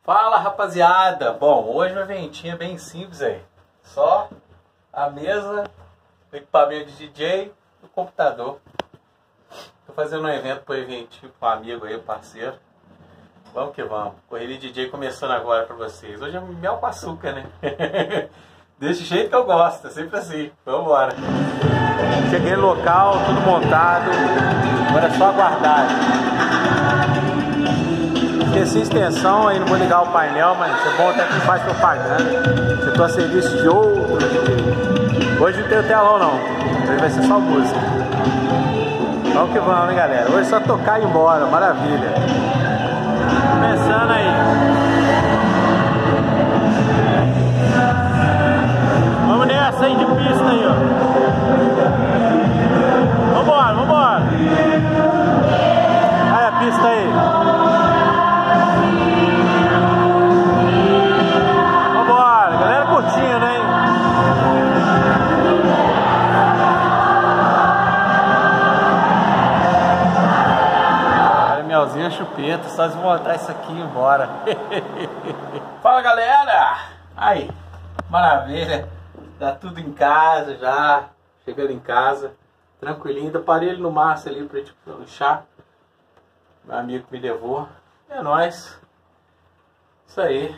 Fala, rapaziada! Bom, hoje o eventinho é bem simples aí. Só a mesa, o equipamento de DJ e o computador. Tô fazendo um evento pro eventinho com um amigo aí, parceiro. Vamos que vamos. Correria DJ começando agora pra vocês. Hoje é mel com açúcar, né? Desse jeito que eu gosto, sempre assim. Vambora. Cheguei no local, tudo montado. Agora é só aguardar. Esqueci a extensão, aí não vou ligar o painel, mas é bom até que faz propaganda. Eu tô a serviço de outro DJ. Hoje não tem o telão não, hoje vai ser só música. Vamos que vamos, hein, galera. Hoje é só tocar e ir embora, maravilha. Começando aí. Vamos nessa aí de pista aí, ó. Vambora, vambora. Aí a pista aí. Curtindo, hein? Melzinho é chupeta, só desmontar isso aqui e ir embora. Fala, galera! Aí, maravilha. Tá tudo em casa já. Chegando em casa, tranquilinho. Ainda parei ele no Márcio ali pra gente puxar. Meu amigo me levou. É nóis. Isso aí.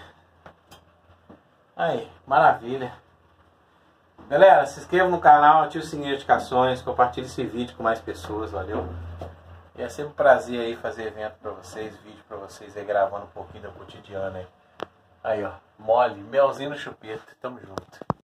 Aí, maravilha. Galera, se inscreva no canal, ative o sininho de notificações, compartilhe esse vídeo com mais pessoas, valeu? E é sempre um prazer aí fazer evento pra vocês, vídeo pra vocês aí, gravando um pouquinho do cotidiano aí. Aí, ó, mole, melzinho no chupeta, tamo junto.